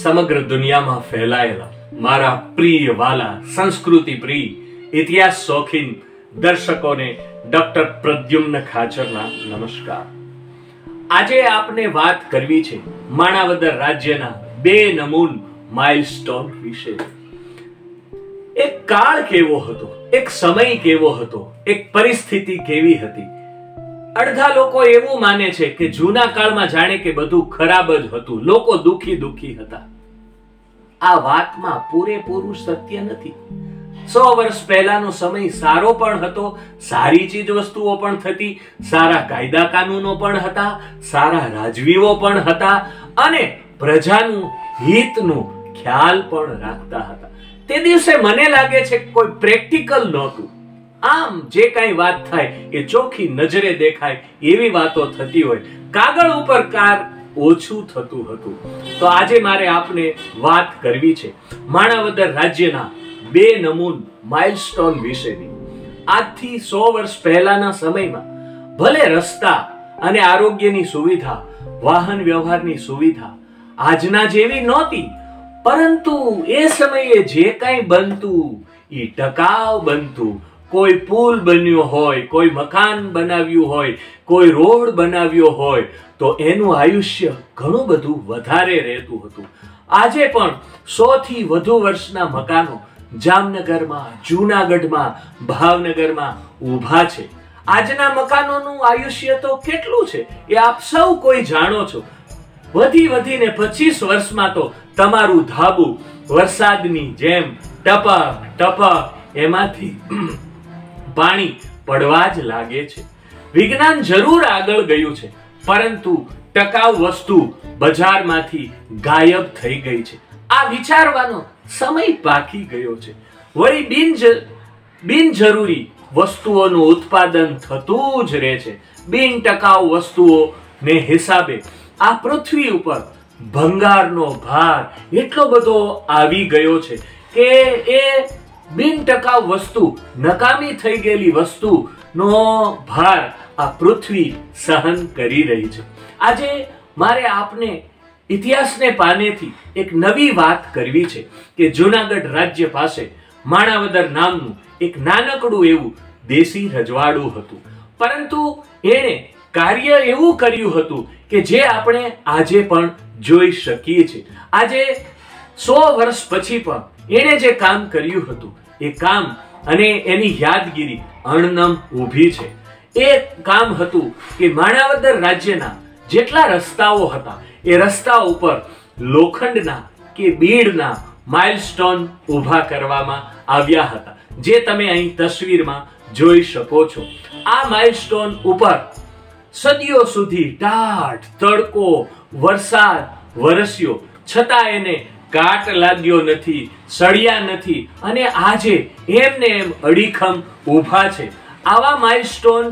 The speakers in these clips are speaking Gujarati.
સમગ્ર દુનિયામાં ફેલાયેલા મારા પ્રિય વાલા સંસ્કૃતિ પ્રિય ઇતિહાસ શોખીન દર્શકોને ડોક્ટર પ્રદ્યુમ્ન ખાચરના નમસ્કાર। આજે આપને વાત કરવી છે માણાવદર રાજ્યના બે નમૂન માઇલસ્ટોન વિશે। એક કાળ કેવો હતો, એક સમય કેવો હતો, એક પરિસ્થિતિ કેવી હતી। અડધા લોકો એવું માને છે કે જૂના કાળમાં જાણે કે બધું ખરાબ જ હતું, લોકો દુખી હતા। આ વાતમાં પૂરેપૂરું સત્ય નથી। 100 વર્ષ પહેલાનો સમય સારો પણ હતો, સારી ચીજ વસ્તુઓ પણ થતી, સારા કાયદા કાનૂનો પણ હતા, સારા રાજવીઓ પણ હતા અને પ્રજાનું હિતનું ખ્યાલ પણ રાખતા હતા। તે દિવસે મને લાગે છે કે કોઈ પ્રેક્ટિકલ નહોતું। આમ જે કઈ વાત થાય એ ચોખ્ખી નજરે દેખાય એવી વાતો થતી હોય, કાગળ ઉપર કાર ઓછું થતું હતું। તો આજે મારે આપને વાત કરવી છે માણાવદર રાજ્યના બે નમૂન માઇલસ્ટોન વિશેની। આજથી 100 વર્ષ પહેલાના સમયમાં ભલે રસ્તા અને આરોગ્યની સુવિધા, વાહન વ્યવહારની સુવિધા આજના જેવી નહોતી, પરંતુ એ સમયે જે કંઈ બનતું એ ટકાઉ બનતું। કોઈ પુલ બન્યો હોય, કોઈ મકાન બનાવ્યું હોય, કોઈ રોડ બનાવ્યો હોય તો એનું આયુષ્ય ઘણું બધું વધારે રહેતું હતું। આજે પણ 100 થી વધુ વર્ષના મકાનો જામનગરમાં, જૂનાગઢમાં, ભાવનગરમાં ઊભા છે। આજના મકાનોનું આયુષ્ય તો કેટલું છે એ આપ સૌ કોઈ જાણો છો। વધીને 25 વર્ષમાં તો તમારું ધાબુ વરસાદની જેમ ટપક એમાંથી પાણી પડવા જ લાગે છે। વિજ્ઞાન જરૂર આગળ ગયું છે, પરંતુ ટકાઉ વસ્તુ બજારમાંથી ગાયબ થઈ ગઈ છે। આ વિચારવાનો સમય પાકી ગયો છે। વળી બિનજરૂરી વસ્તુઓનું ઉત્પાદન થતું જ રહે છે। બિન ટકાઉ વસ્તુઓને હિસાબે આ પૃથ્વી ઉપર ભંગારનો ભાર એટલો બધો આવી ગયો છે કે એ બિન ટકાઉ વસ્તુ, નકામી થઈ ગયેલી વસ્તુનો ભાર આ પૃથ્વી સહન કરી રહી છે। આજે મારે આપને ઇતિહાસને પાનેથી એક નવી વાત કરવી છે કે જૂનાગઢ રાજ્ય પાસે માણાવદર નામનું એક નાનકડું એવું દેશી રજવાડું હતું, પરંતુ એણે કાર્ય એવું કર્યું હતું કે જે આપણે આજે પણ જોઈ શકીએ છીએ। આજે 100 વર્ષ પછી પણ એણે જે કામ કર્યું હતું એ કામ અને એની યાદગીરી અણનમ ઊભી છે। એ કામ હતું કે માણાવદર રાજ્યના જેટલા રસ્તાઓ હતા એ રસ્તા ઉપર લોખંડના કે બીડના માઇલસ્ટોન ઊભા કરવામાં આવ્યા હતા, જે તમે અહીં તસવીરમાં જોઈ શકો છો। આ માઇલસ્ટોન ઉપર સદીઓ સુધી ટાઢ તડકો, વરસાદ વરસ્યો, છતાં એને કાટ લાગ્યો નથી, સળિયા નથી અને આજે એમને એમ અડીખમ ઊભા છે। આવા માઇલસ્ટોન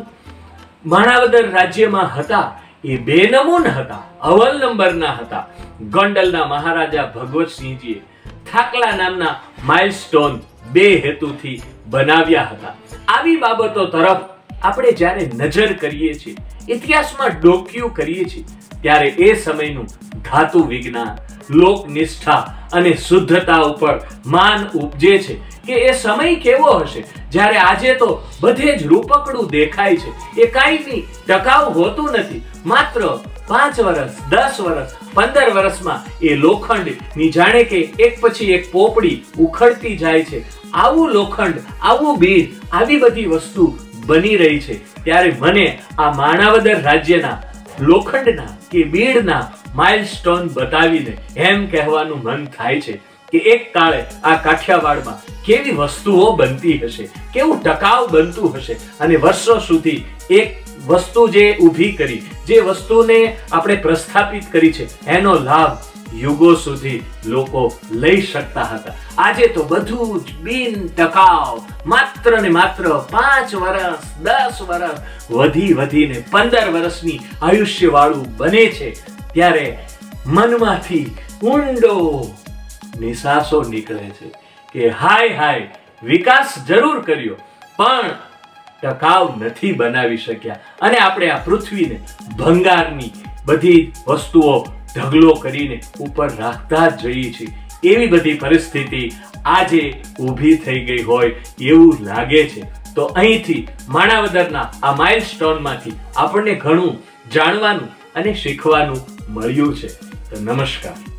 માણાવદર રાજ્યમાં હતા એ બે નમૂન હતા, અવ્વલ નંબરના હતા। ગોંડલના મહારાજા ભગવતસિંહજીએ થાકલા નામના માઇલસ્ટોન બે હેતુથી બનાવ્યા હતા। આવી બાબતો તરફ આપણે જ્યારે નજર કરીએ છીએ, ઇતિહાસમાં ડોક્યું કરીએ છીએ, ત્યારે એ સમયનું ધાતુ વિજ્ઞાન, લોકનિષ્ઠા અને શુદ્ધતા ઉપર માન ઉપજે છે કે એ સમય કેવો હશે જ્યારે આજે તો બધે જ રૂપકડું દેખાય છે। એ કાંઈ ટકાઉ હોતું નથી, માત્ર 5 વર્ષ, 10 વર્ષ, 15 વર્ષમાં એ લોખંડની જાણે કે એક પછી એક પોપડી ઉખડતી જાય છે। આવું લોખંડ, આવું બીડ, આવી બધી વસ્તુ બની રહી છે। ત્યારે મને આ માણાવદર રાજ્યના લોખંડના કે બીડના માઇલસ્ટોન બતાવીને એમ કહેવાનું મન થાય છે કે એક કાળે આ કાઠિયાવાડમાં કેવી વસ્તુઓ બનતી હશે, કેવું ટકાઉ બનતું હશે અને વર્ષો સુધી એક વસ્તુ જે ઊભી કરી, જે વસ્તુને આપણે પ્રસ્થાપિત કરી છે એનો લાભ યુગો સુધી લોકો લઈ શકતા હતા। આજે તો બધું જ બિન ટકાઉ, માત્ર ને માત્ર 5 વર્ષ, 10 વર્ષ, વધીને 15 વર્ષની આયુષ્ય વાળું બને છે। ત્યારે મનમાંથી ઊંડો નિસાસો નીકળે છે કે હાય વિકાસ જરૂર કર્યો પણ ટકાઉ નથી બનાવી શક્યા અને આપણે આ પૃથ્વીને ભંગારની બધી વસ્તુઓ ઢગલો કરીને ઉપર રાખતા જ જઈએ છીએ. એવી બધી પરિસ્થિતિ આજે ઊભી થઈ ગઈ હોય એવું લાગે છે. તો અહીંથી માણાવદરના આ માઇલસ્ટોનમાંથી આપણને ઘણું જાણવાનું અને શીખવાનું મળ્યું છે. તો નમસ્કાર.